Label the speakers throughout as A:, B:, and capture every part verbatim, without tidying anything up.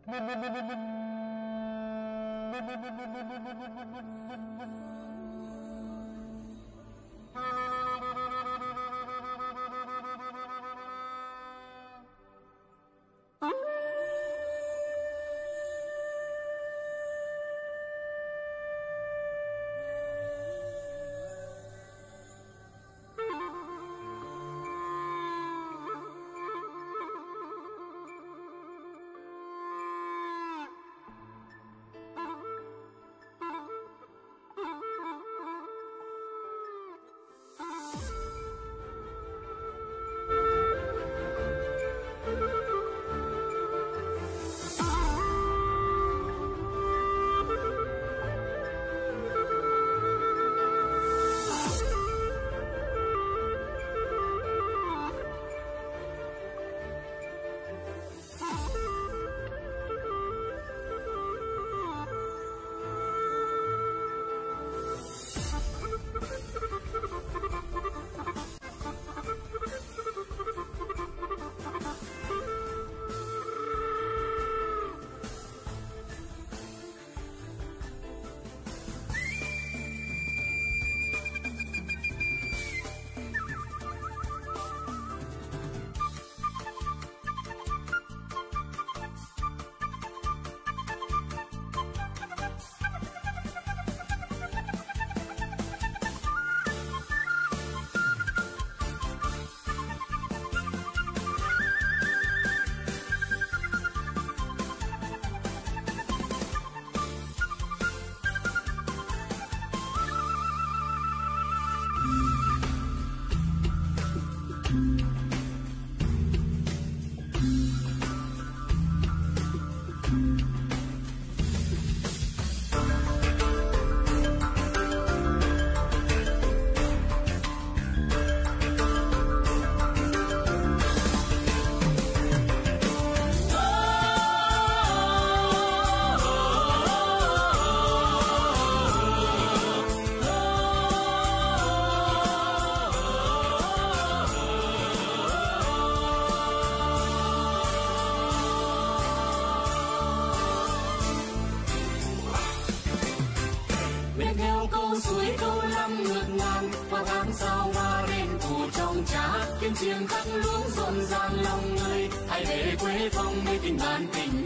A: tiếng chiêng khắc luống rộn ràng lòng người, hãy về quê phong nơi tình bạn tình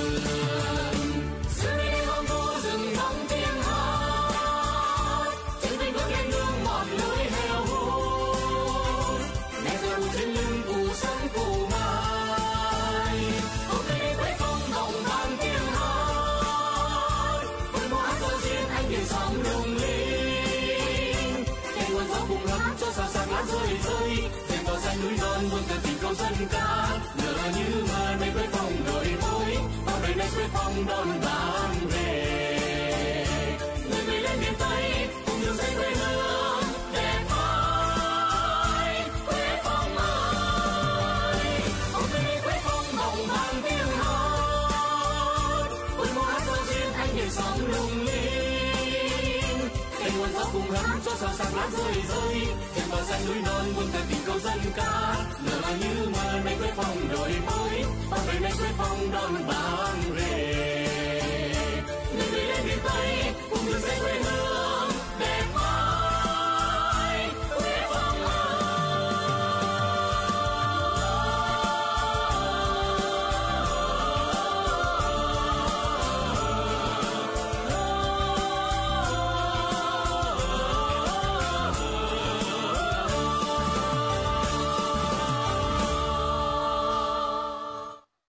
A: người. Xưa đây đêm hôm vô rừng vọng tiếng hát, trên vinh bước lên nương một lối heo hút, nghe giờ trên lưng cụ sân cụ mai. Hôm nay đến quê phong vọng vang tiếng hát, với mùa hát sơ duyên anh biển sóng lung linh, nghe nguồn gió cùng hát cho sao sáng lá rơi rơi. Xanh núi non buông từ tình câu dân ca, lửa như mơ nơi quê phong đổi mới, bao đời nay quê phong đón bạn về. Người người lên miền Tây cùng đường xây quê hương đẹp mãi, quê phong ơi. Hôm nay quê phong vọng vang tiếng hát, vui mùa hát giao duyên anh biển sóng lung linh, cây nguồn gió cùng hát cho sao sáng lá rơi rơi. Bờ xanh núi non buông từ tình câu dân ca, lửa như mơ nay quê phong đổi mới, bao đời nay quê phong đón bạn về. Người người lên miền Tây cùng đường xây quê hương